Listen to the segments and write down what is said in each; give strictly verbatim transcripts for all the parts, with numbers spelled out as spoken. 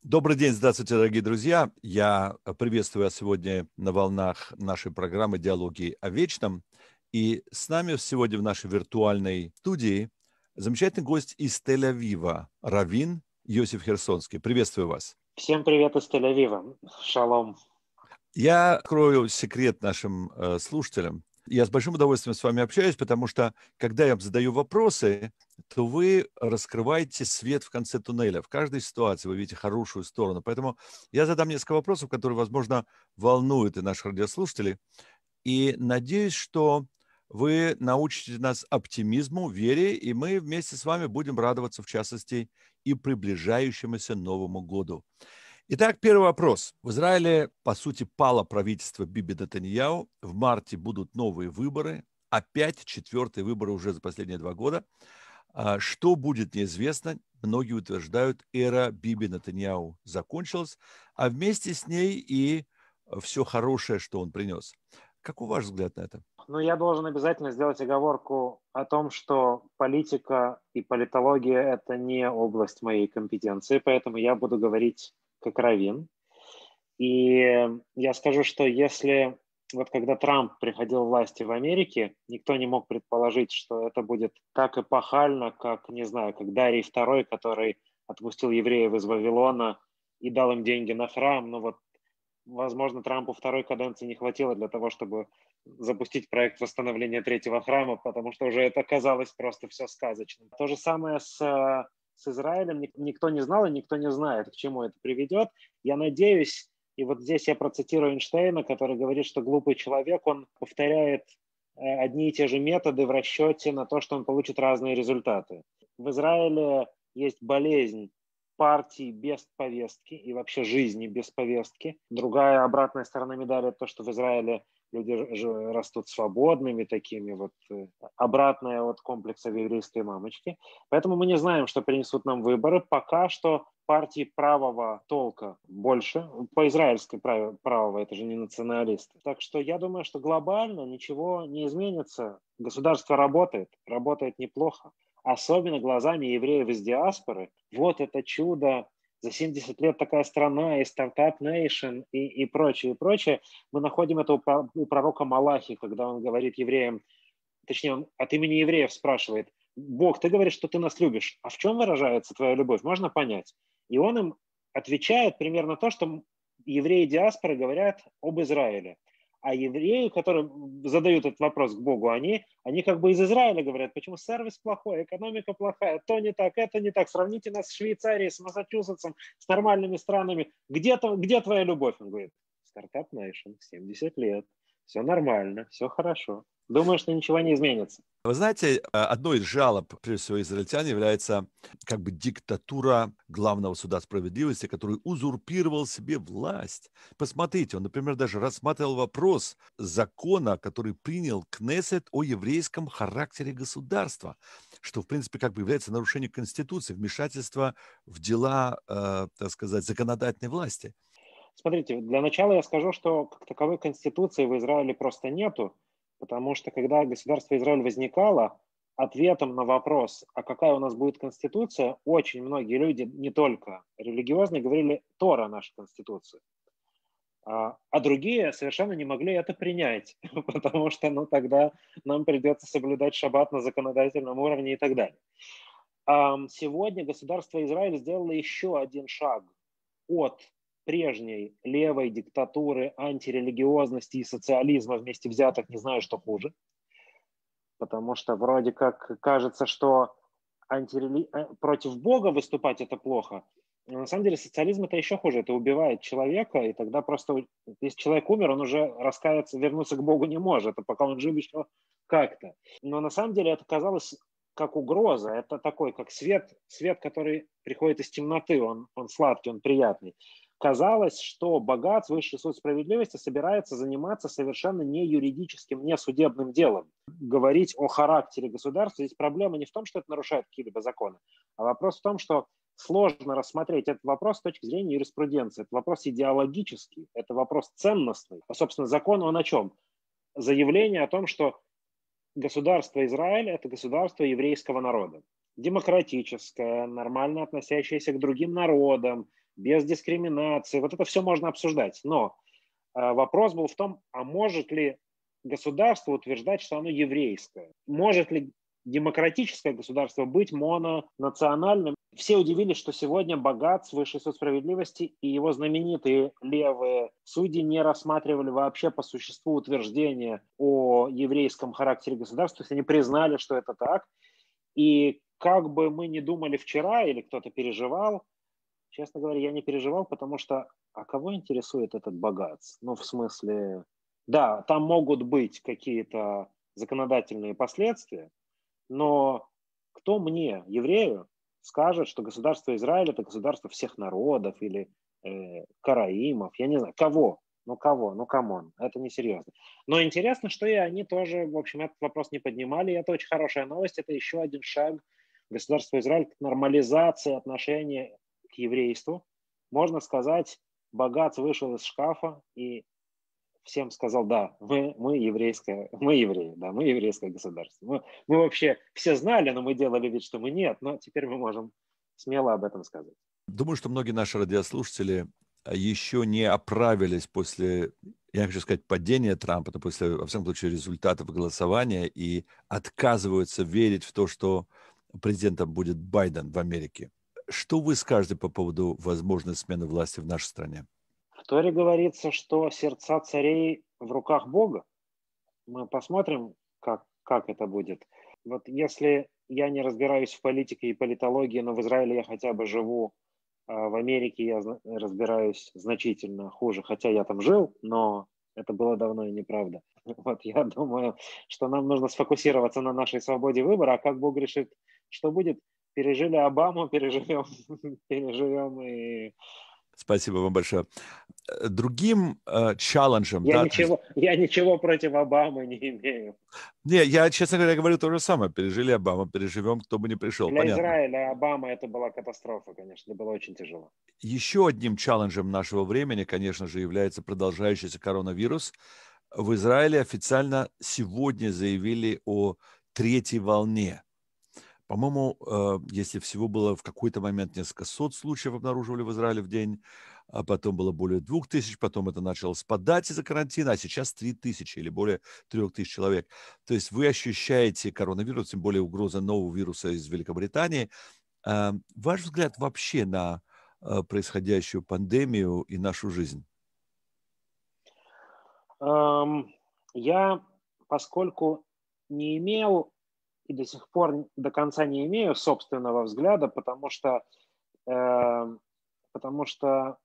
Добрый день, здравствуйте, дорогие друзья. Я приветствую вас сегодня на волнах нашей программы «Диалоги о вечном». И с нами сегодня в нашей виртуальной студии замечательный гость из Тель-Авива, раввин Йосиф Херсонский. Приветствую вас. Всем привет из Тель-Авива. Шалом. Я открою секрет нашим э, слушателям. Я с большим удовольствием с вами общаюсь, потому что, когда я задаю вопросы, то вы раскрываете свет в конце туннеля. В каждой ситуации вы видите хорошую сторону. Поэтому я задам несколько вопросов, которые, возможно, волнуют и наших радиослушателей. И надеюсь, что вы научите нас оптимизму, вере, и мы вместе с вами будем радоваться, в частности, и приближающемуся Новому году. Итак, первый вопрос. В Израиле, по сути, пало правительство Биби Нетаньяху. В марте будут новые выборы. Опять четвертые выборы уже за последние два года. А Что будет, неизвестно. Многие утверждают, эра Биби Нетаньяху закончилась, а вместе с ней и все хорошее, что он принес. Какой ваш взгляд на это? Ну, я должен обязательно сделать оговорку о том, что политика и политология – это не область моей компетенции, поэтому я буду говорить как раввин. И я скажу, что если вот когда Трамп приходил к власти в Америке, никто не мог предположить, что это будет так эпохально, как, не знаю, как Дарий второй, который отпустил евреев из Вавилона и дал им деньги на храм. Ну вот, возможно, Трампу второй каденции не хватило для того, чтобы запустить проект восстановления третьего храма, потому что уже это казалось просто все сказочным. То же самое с, с Израилем. Никто не знал и никто не знает, к чему это приведет. Я надеюсь, и вот здесь я процитирую Эйнштейна, который говорит, что глупый человек, он повторяет одни и те же методы в расчете на то, что он получит разные результаты. В Израиле есть болезнь партий без повестки и вообще жизни без повестки. Другая обратная сторона медали – это то, что в Израиле люди растут свободными такими, вот обратная от комплекса еврейской мамочки. Поэтому мы не знаем, что принесут нам выборы. Пока что партии правого толка больше. По израильской правого, это же не националисты. Так что я думаю, что глобально ничего не изменится. Государство работает, работает неплохо. Особенно глазами евреев из диаспоры. Вот это чудо, за семьдесят лет такая страна, и стартап нейшн, и, и прочее, и прочее. Мы находим это у, у пророка Малахи, когда он говорит евреям, точнее, он от имени евреев спрашивает, Бог, ты говоришь, что ты нас любишь, а в чем выражается твоя любовь? Можно понять? И он им отвечает примерно то, что евреи диаспоры говорят об Израиле. А евреи, которые задают этот вопрос к Богу, они, они как бы из Израиля говорят, почему сервис плохой, экономика плохая, то не так, это не так. Сравните нас с Швейцарией, с Массачусетсом, с нормальными странами. Где, где твоя любовь? Он говорит, стартап нейшн, семьдесят лет, все нормально, все хорошо. Думаю, что ничего не изменится. Вы знаете, одной из жалоб, прежде всего, израильтян является как бы диктатура главного суда справедливости, который узурпировал себе власть. Посмотрите, он, например, даже рассматривал вопрос закона, который принял Кнессет о еврейском характере государства, что, в принципе, как бы является нарушением Конституции, вмешательство в дела, э, так сказать, законодательной власти. Смотрите, для начала я скажу, что как таковой Конституции в Израиле просто нету. Потому что когда государство Израиль возникало, ответом на вопрос, а какая у нас будет конституция, очень многие люди, не только религиозные, говорили, Тора наша конституция. А, а другие совершенно не могли это принять, потому что ну, тогда нам придется соблюдать шаббат на законодательном уровне и так далее. А сегодня государство Израиль сделало еще один шаг от прежней левой диктатуры, антирелигиозности и социализма вместе взятых, не знаю, что хуже. Потому что вроде как кажется, что антирели... против Бога выступать это плохо. Но на самом деле социализм это еще хуже. Это убивает человека, и тогда просто, если человек умер, он уже раскаяться, вернуться к Богу не может, а пока он жив еще как-то. Но на самом деле это казалось как угроза. Это такой, как свет, свет, который приходит из темноты, он, он сладкий, он приятный. Казалось, что богат, высший суд справедливости собирается заниматься совершенно не юридическим, не судебным делом. Говорить о характере государства, здесь проблема не в том, что это нарушает какие-либо законы, а вопрос в том, что сложно рассмотреть этот вопрос с точки зрения юриспруденции. Это вопрос идеологический, это вопрос ценностный. А, собственно, закон он о чем? Заявление о том, что государство Израиль – это государство еврейского народа. Демократическое, нормально относящееся к другим народам, без дискриминации. Вот это все можно обсуждать. Но э, вопрос был в том, а может ли государство утверждать, что оно еврейское? Может ли демократическое государство быть мононациональным? Все удивились, что сегодня Багац Высший суд справедливости и его знаменитые левые судьи не рассматривали вообще по существу утверждения о еврейском характере государства, то есть они признали, что это так. И как бы мы ни думали вчера или кто-то переживал, честно говоря, я не переживал, потому что а кого интересует этот Багац? Ну, в смысле, да, там могут быть какие-то законодательные последствия, но кто мне, еврею, скажет, что государство Израиль это государство всех народов или э, караимов, я не знаю, кого? Ну кого? Ну камон, это несерьезно. Но интересно, что и они тоже, в общем, этот вопрос не поднимали, и это очень хорошая новость, это еще один шаг государства Израиль к нормализации отношений к еврейству. Можно сказать, Багац вышел из шкафа и всем сказал, да, мы, мы еврейское, мы евреи, да, мы еврейское государство. Мы, мы вообще все знали, но мы делали вид, что мы нет, но теперь мы можем смело об этом сказать. Думаю, что многие наши радиослушатели еще не оправились после, я хочу сказать, падения Трампа, но после, во всяком случае, результатов голосования и отказываются верить в то, что президентом будет Байден в Америке. Что вы скажете по поводу возможной смены власти в нашей стране? В Торе говорится, что сердца царей в руках Бога. Мы посмотрим, как, как это будет. Вот если я не разбираюсь в политике и политологии, но в Израиле я хотя бы живу, а в Америке я разбираюсь значительно хуже, хотя я там жил, но это было давно и неправда. Вот я думаю, что нам нужно сфокусироваться на нашей свободе выбора, а как Бог решит, что будет, пережили Обаму, переживем, переживем и... Спасибо вам большое. Другим э, челленджем, Я да, ничего, я ничего против Обамы не имею. не, я, честно говоря, говорю то же самое. Пережили Обаму, переживем, кто бы ни пришел. Для Понятно. Израиля Обама это была катастрофа, конечно, это было очень тяжело. Еще одним челленджем нашего времени, конечно же, является продолжающийся коронавирус. В Израиле официально сегодня заявили о третьей волне. По-моему, э, если всего было в какой-то момент несколько сот случаев обнаруживали в Израиле в день, а потом было более двух тысяч, потом это начало спадать из-за карантина, а сейчас три тысячи или более трех тысяч человек. То есть вы ощущаете коронавирус, тем более угроза нового вируса из Великобритании. Э, Ваш взгляд вообще на э, происходящую пандемию и нашу жизнь? Эм, я, поскольку не имел и до сих пор до конца не имею собственного взгляда, потому что, э, потому что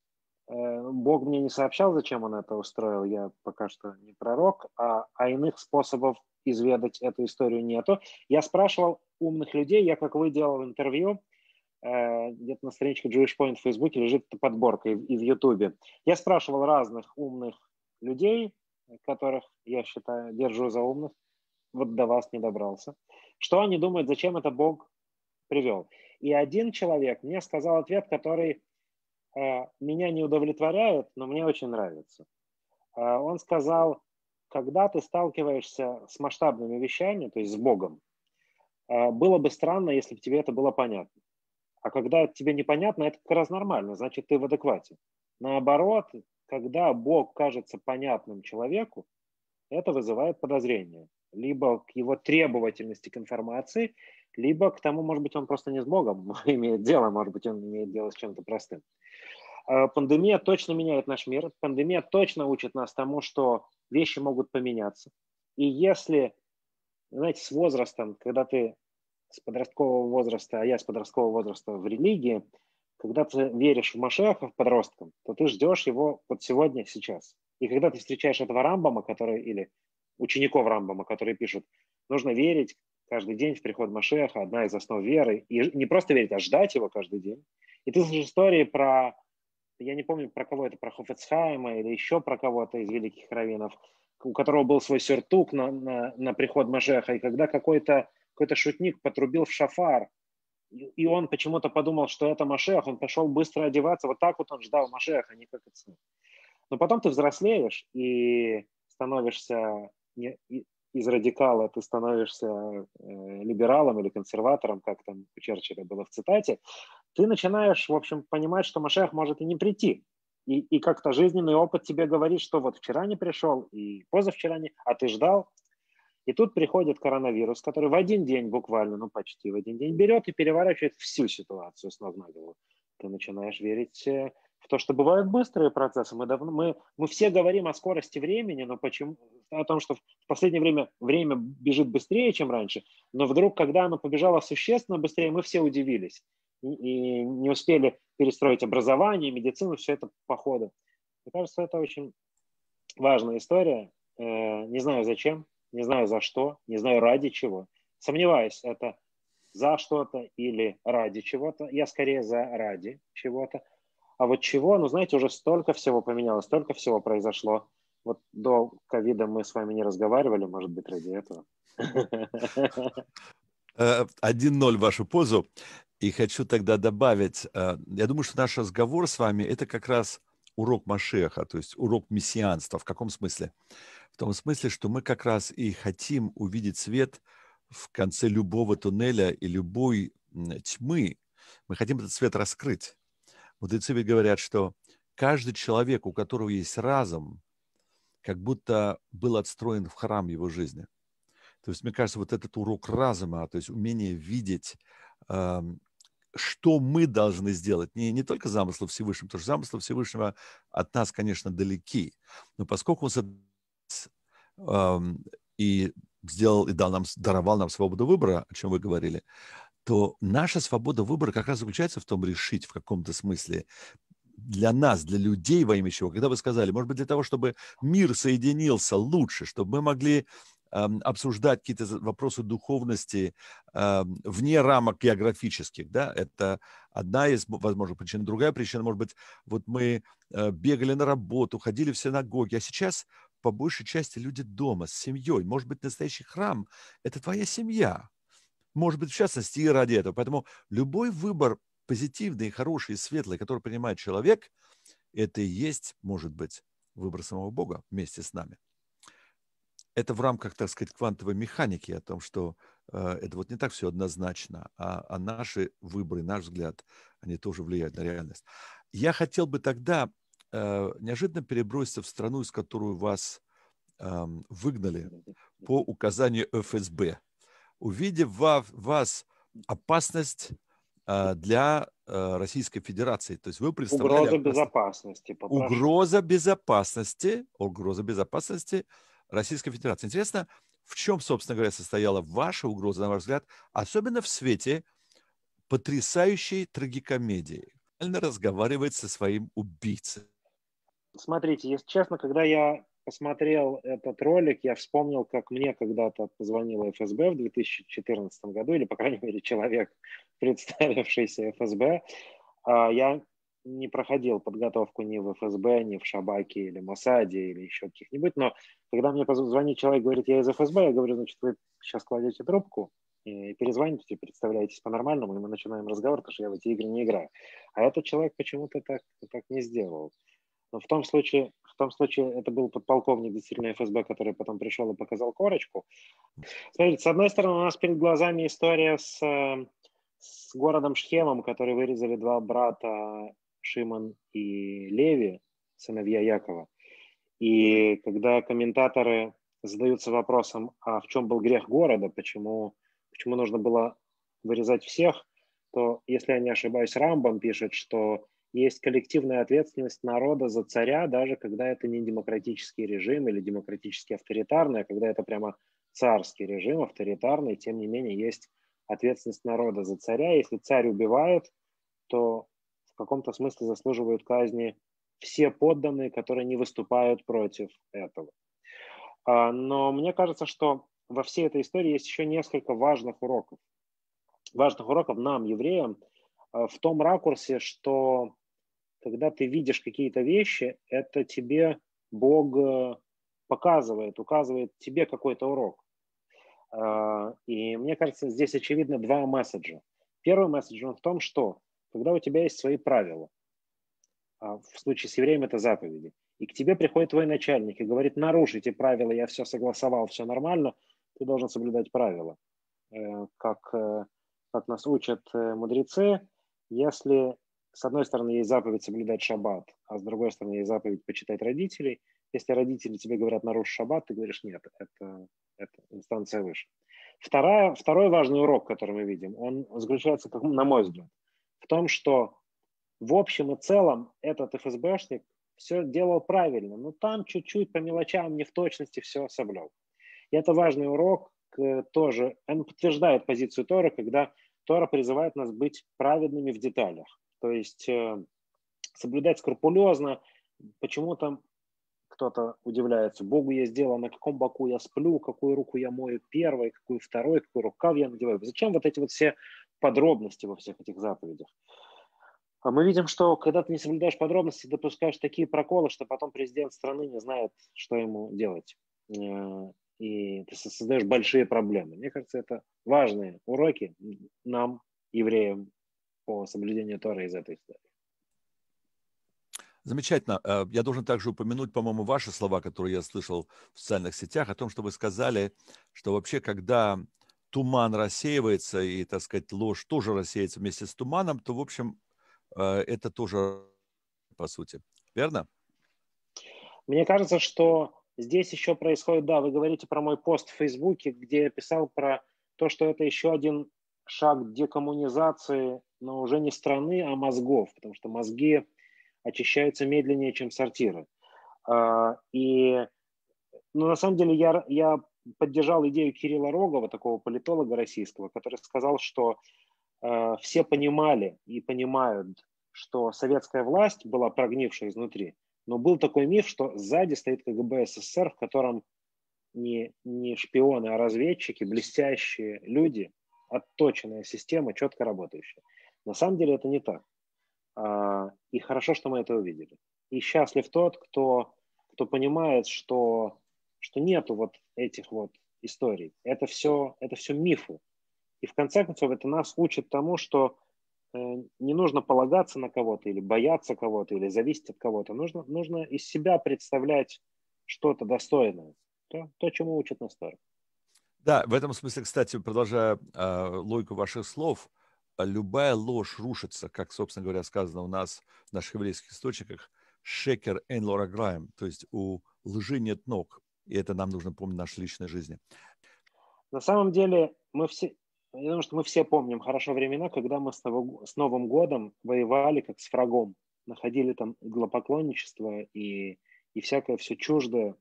э, Бог мне не сообщал, зачем он это устроил, я пока что не пророк, а, а иных способов изведать эту историю нету. Я спрашивал умных людей, я, как вы, делал интервью, э, где-то на страничке Jewish Point в Фейсбуке лежит подборка и, и в Ютубе. Я спрашивал разных умных людей, которых я считаю, держу за умных, вот до вас не добрался. Что они думают, зачем это Бог привел? И один человек мне сказал ответ, который э, меня не удовлетворяет, но мне очень нравится. Э, он сказал, когда ты сталкиваешься с масштабными вещами, то есть с Богом, э, было бы странно, если бы тебе это было понятно. А когда это тебе непонятно, это как раз нормально, значит, ты в адеквате. Наоборот, когда Бог кажется понятным человеку, это вызывает подозрение. Либо к его требовательности к информации, либо к тому, может быть, он просто не с Богом имеет дело, может быть, он имеет дело с чем-то простым. Пандемия точно меняет наш мир. Пандемия точно учит нас тому, что вещи могут поменяться. И если, знаете, с возрастом, когда ты с подросткового возраста, а я с подросткового возраста в религии, когда ты веришь в Машеха, в подросткам, то ты ждешь его вот сегодня, сейчас. И когда ты встречаешь этого Рамбама, который, или учеников Рамбама, которые пишут, нужно верить каждый день в приход Машеха, одна из основ веры. И не просто верить, а ждать его каждый день. И ты слышишь истории про, я не помню, про кого это, про Хофецхайма или еще про кого-то из великих раввинов, у которого был свой сюртук на, на, на приход Машеха. И когда какой-то какой-то шутник потрубил в шафар, и он почему-то подумал, что это Машех, он пошел быстро одеваться, вот так вот он ждал Машеха, не как это. Но потом ты взрослеешь и становишься не, из радикала, ты становишься э, либералом или консерватором, как там у Черчилля было в цитате, ты начинаешь, в общем, понимать, что Машиах может и не прийти. И, и как-то жизненный опыт тебе говорит, что вот вчера не пришел, и позавчера не, а ты ждал. И тут приходит коронавирус, который в один день буквально, ну почти в один день берет и переворачивает всю ситуацию с ног на голову. Ты начинаешь верить в то, что бывают быстрые процессы. Мы, давно, мы, мы все говорим о скорости времени, но почему, о том, что в последнее время время бежит быстрее, чем раньше, но вдруг, когда оно побежало существенно быстрее, мы все удивились и, и не успели перестроить образование, медицину, все это по ходу. Мне кажется, это очень важная история. Не знаю зачем, не знаю за что, не знаю ради чего. Сомневаюсь, это за что-то или ради чего-то. Я скорее за ради чего-то. А вот чего, ну знаете, уже столько всего поменялось, столько всего произошло. Вот до ковида мы с вами не разговаривали, может быть, ради этого. один ноль в вашу пользу. И хочу тогда добавить, я думаю, что наш разговор с вами – это как раз урок Машиаха, то есть урок мессианства. В каком смысле? В том смысле, что мы как раз и хотим увидеть свет в конце любого туннеля и любой тьмы. Мы хотим этот свет раскрыть. Мудрецы ведь говорят, что каждый человек, у которого есть разум, как будто был отстроен в храм его жизни. То есть, мне кажется, вот этот урок разума, то есть умение видеть, э, что мы должны сделать, не, не только замыслы Всевышнего, потому что замыслы Всевышнего от нас, конечно, далеки, но поскольку он э, и сделал, и дал нам, даровал нам свободу выбора, о чем вы говорили, то наша свобода выбора как раз заключается в том, решить в каком-то смысле для нас, для людей во имя чего, когда вы сказали, может быть, для того, чтобы мир соединился лучше, чтобы мы могли э, обсуждать какие-то вопросы духовности э, вне рамок географических, да, это одна из, возможно, причин. Другая причина, может быть, вот мы э, бегали на работу, ходили в синагоги, а сейчас по большей части люди дома с семьей. Может быть, настоящий храм – это твоя семья. Может быть, в частности, и ради этого. Поэтому любой выбор позитивный, хороший, светлый, который принимает человек, это и есть, может быть, выбор самого Бога вместе с нами. Это в рамках, так сказать, квантовой механики, о том, что э, это вот не так все однозначно, а, а наши выборы, наш взгляд, они тоже влияют на реальность. Я хотел бы тогда э, неожиданно переброситься в страну, из которой вас э, выгнали по указанию эф эс бэ, увидев в вас опасность для Российской Федерации. То есть вы представляли угроза опасность... безопасности. Попрошу. Угроза безопасности, угроза безопасности Российской Федерации. Интересно, в чем, собственно говоря, состояла ваша угроза, на ваш взгляд, особенно в свете потрясающей трагикомедии? Разговаривать со своим убийцей. Смотрите, если честно, когда я посмотрел этот ролик, я вспомнил, как мне когда-то позвонила эф эс бэ в две тысячи четырнадцатом году, или, по крайней мере, человек, представившийся эф эс бэ. Я не проходил подготовку ни в эф эс бэ, ни в Шабаке, или Моссаде, или еще каких-нибудь, но когда мне позвонит человек, говорит, я из эф эс бэ, я говорю, значит, вы сейчас кладете трубку, и перезвоните, представляетесь по-нормальному, и мы начинаем разговор, потому что я в эти игры не играю. А этот человек почему-то так, так не сделал. Но в том случае, в том случае это был подполковник действительно эф эс бэ, который потом пришел и показал корочку. Смотрите, с одной стороны, у нас перед глазами история с, с городом Шхемом, который вырезали два брата Шимон и Леви, сыновья Якова. И когда комментаторы задаются вопросом, а в чем был грех города, почему, почему нужно было вырезать всех, то, если я не ошибаюсь, Рамбам пишет, что есть коллективная ответственность народа за царя, даже когда это не демократический режим или демократически авторитарный, а когда это прямо царский режим, авторитарный, тем не менее есть ответственность народа за царя. Если царь убивает, то в каком-то смысле заслуживают казни все подданные, которые не выступают против этого. Но мне кажется, что во всей этой истории есть еще несколько важных уроков. Важных уроков нам, евреям, в том ракурсе, что когда ты видишь какие-то вещи, это тебе Бог показывает, указывает тебе какой-то урок. И мне кажется, здесь очевидно два месседжа. Первый месседж он в том, что когда у тебя есть свои правила, в случае с евреем это заповеди, и к тебе приходит твой начальник и говорит, нарушите правила, я все согласовал, все нормально, ты должен соблюдать правила. Как, как нас учат мудрецы, Если с одной стороны есть заповедь соблюдать шаббат, а с другой стороны есть заповедь почитать родителей, если родители тебе говорят нарушь шаббат, ты говоришь нет, это, это инстанция выше. Вторая, второй важный урок, который мы видим, он заключается, как, на мой взгляд, в том, что в общем и целом этот эф эс бэшник все делал правильно, но там чуть-чуть по мелочам, не в точности все соблюл. И это важный урок тоже. Он подтверждает позицию Торы, когда Тора призывает нас быть праведными в деталях. То есть э, соблюдать скрупулезно. Почему там кто-то удивляется, Богу есть дело, на каком боку я сплю, какую руку я мою первой, какую второй, какой рукав я надеваю. Зачем вот эти вот все подробности во всех этих заповедях? А мы видим, что когда ты не соблюдаешь подробности, допускаешь такие проколы, что потом президент страны не знает, что ему делать. И ты создаешь большие проблемы. Мне кажется, это важные уроки нам, евреям, по соблюдению Торы из этой истории. Замечательно. Я должен также упомянуть, по-моему, ваши слова, которые я слышал в социальных сетях, о том, что вы сказали, что вообще, когда туман рассеивается, и, так сказать, ложь тоже рассеется вместе с туманом, то, в общем, это тоже по сути. Верно? Мне кажется, что здесь еще происходит, да, вы говорите про мой пост в Фейсбуке, где я писал про то, что это еще один шаг декоммунизации, но уже не страны, а мозгов, потому что мозги очищаются медленнее, чем сортиры. И, ну, на самом деле, я, я поддержал идею Кирилла Рогова, такого политолога российского, который сказал, что э, все понимали и понимают, что советская власть была прогнившая изнутри, но был такой миф, что сзади стоит ка гэ бэ эс эс эс эр, в котором не, не шпионы, а разведчики, блестящие люди, отточенная система, четко работающая. На самом деле это не так. И хорошо, что мы это увидели. И счастлив тот, кто, кто понимает, что, что нету вот этих вот историй. Это все, это все мифы. И в конце концов это нас учит тому, что э, не нужно полагаться на кого-то или бояться кого-то, или зависеть от кого-то. Нужно, нужно из себя представлять что-то достойное. То, то чему учат нас Тора. Да, в этом смысле, кстати, продолжая э, логику ваших слов, любая ложь рушится, как, собственно говоря, сказано у нас в наших еврейских источниках, шекер эйн ло раглаим, то есть у лжи нет ног, и это нам нужно помнить в нашей личной жизни. На самом деле, мы все, я думаю, что мы все помним хорошо времена, когда мы с, ново, с Новым годом воевали как с врагом, находили там иглопоклонничество и, и всякое все чуждое.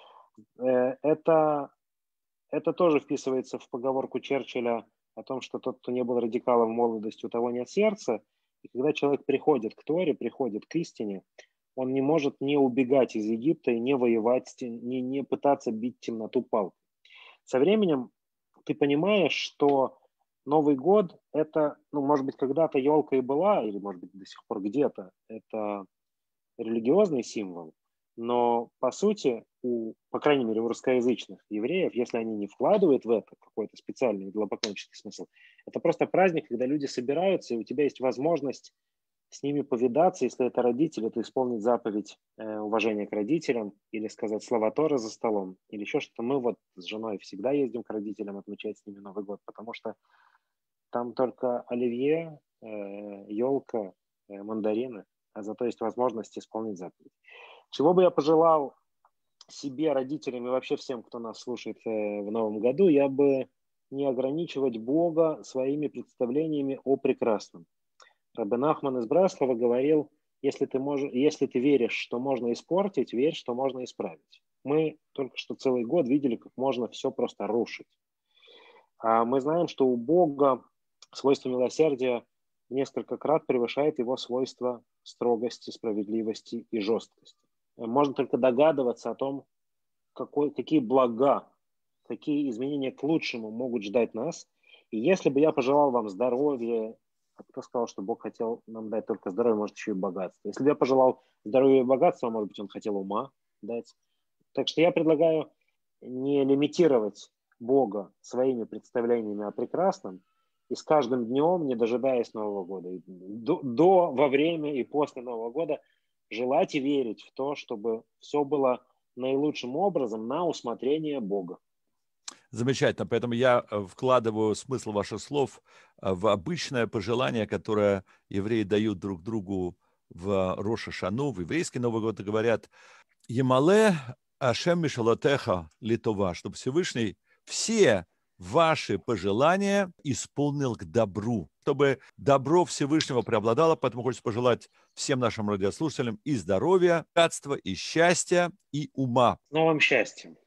Это, это тоже вписывается в поговорку Черчилля о том, что тот, кто не был радикалом в молодости, у того нет сердца. И когда человек приходит к Торе, приходит к истине, он не может не убегать из Египта и не воевать, не, не пытаться бить темноту палкой. Со временем ты понимаешь, что Новый год – это, ну, может быть, когда-то елка и была, или, может быть, до сих пор где-то, это религиозный символ, но, по сути, у, по крайней мере, у русскоязычных евреев, если они не вкладывают в это какой-то специальный иглопоклоннический смысл, это просто праздник, когда люди собираются, и у тебя есть возможность с ними повидаться, если это родители, то исполнить заповедь э, уважения к родителям или сказать слова Торы за столом, или еще что-то. Мы вот с женой всегда ездим к родителям отмечать с ними Новый год, потому что там только оливье, э, елка, э, мандарины, а зато есть возможность исполнить заповедь. Чего бы я пожелал себе, родителям и вообще всем, кто нас слушает э, в Новом году, я бы не ограничивать Бога своими представлениями о прекрасном. Рабби Нахман из Бреслова говорил, если ты, можешь, если ты веришь, что можно испортить, верь, что можно исправить. Мы только что целый год видели, как можно все просто рушить. А мы знаем, что у Бога свойство милосердия в несколько крат превышает его свойства строгости, справедливости и жесткости. Можно только догадываться о том, какой, какие блага, какие изменения к лучшему могут ждать нас. И если бы я пожелал вам здоровья, а кто сказал, что Бог хотел нам дать только здоровье, может, еще и богатство. Если бы я пожелал здоровья и богатства, может быть, он хотел ума дать. Так что я предлагаю не лимитировать Бога своими представлениями о прекрасном, и с каждым днем, не дожидаясь Нового года, до, до, во время и после Нового года, желать и верить в то, чтобы все было наилучшим образом на усмотрение Бога. Замечательно. Поэтому я вкладываю смысл ваших слов в обычное пожелание, которое евреи дают друг другу в Рош ха-Шану, в еврейский Новый год, и говорят: «Емале Ашем мишалотеха литова», чтобы Всевышний все ваши пожелания исполнил к добру, чтобы добро Всевышнего преобладало. Поэтому хочется пожелать всем нашим радиослушателям и здоровья, богатства, и счастья, и ума. С новым счастьем.